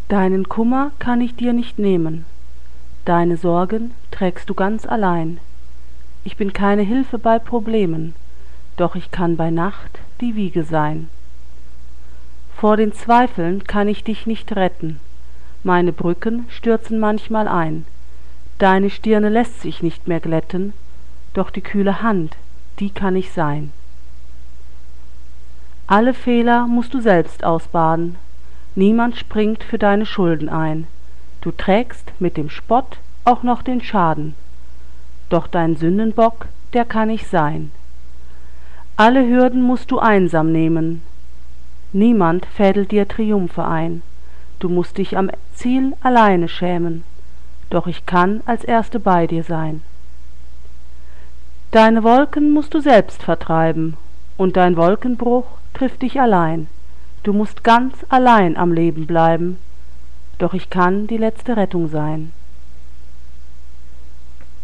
Deinen Kummer kann ich dir nicht nehmen, deine Sorgen trägst du ganz allein. Ich bin keine Hilfe bei Problemen, doch ich kann bei Nacht die Wiege sein. Vor den Zweifeln kann ich dich nicht retten, meine Brücken stürzen manchmal ein. Deine Stirne lässt sich nicht mehr glätten, doch die kühle Hand, die kann ich sein. Alle Fehler musst du selbst ausbaden, niemand springt für deine Schulden ein. Du trägst mit dem Spott auch noch den Schaden, doch dein Sündenbock, der kann ich sein. Alle Hürden musst du einsam nehmen, niemand fädelt dir Triumphe ein. Du musst dich am Ziel alleine schämen, doch ich kann als Erste bei dir sein. Deine Wolken musst du selbst vertreiben, und dein Wolkenbruch trifft dich allein. Du musst ganz allein am Leben bleiben, doch ich kann die letzte Rettung sein.